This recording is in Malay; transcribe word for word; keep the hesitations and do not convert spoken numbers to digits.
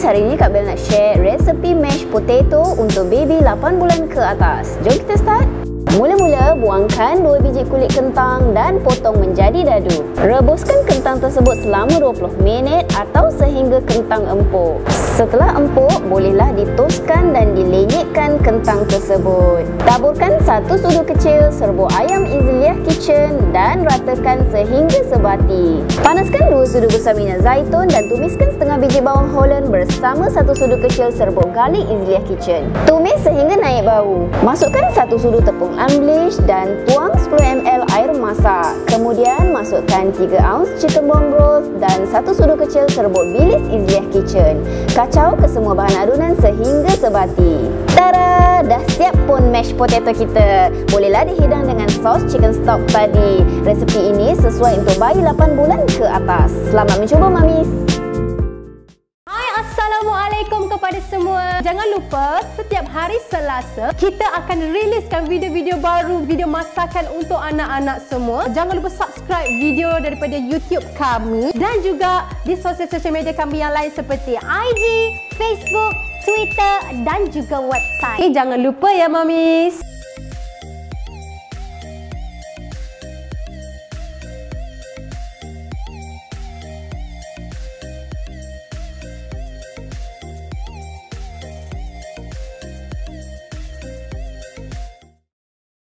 hari ini Kak Bel nak share resepi mashed potato untuk baby lapan bulan ke atas. Jom kita start. Mula-mula buangkan dua biji kulit kentang dan potong menjadi dadu. Rebuskan kentang tersebut selama dua puluh minit atau sehingga kentang empuk. Setelah empuk, bolehlah ditoskan dan dilenyekkan kentang tersebut. Taburkan satu sudu kecil serbuk ayam Izliah Kitchen dan ratakan sehingga sebati. Panaskan dua sudu besar minyak zaitun dan tumiskan setengah biji bawang Holland bersama satu sudu kecil serbuk garlic Izliah Kitchen. Tumis sehingga naik bau. Masukkan satu sudu tepung unbleach dan tuang sepuluh mililiter air masak. Kemudian masukkan tiga ounce chicken bone broth dan satu sudu kecil serbuk bilis Izliah Kitchen. Kacau ke semua bahan adunan sehingga sebati. Tada! Dah siap pun mashed potato kita. Bolehlah dihidang dengan sos chicken stock tadi. Resepi ini sesuai untuk bayi lapan bulan ke atas. Selamat mencuba, mamis! Assalamualaikum kepada semua. Jangan lupa setiap hari Selasa kita akan riliskan video-video baru, video masakan untuk anak-anak semua. Jangan lupa subscribe video daripada YouTube kami dan juga di sosial-sosial media kami yang lain seperti I G, Facebook, Twitter dan juga website. Eh, jangan lupa ya, mamis.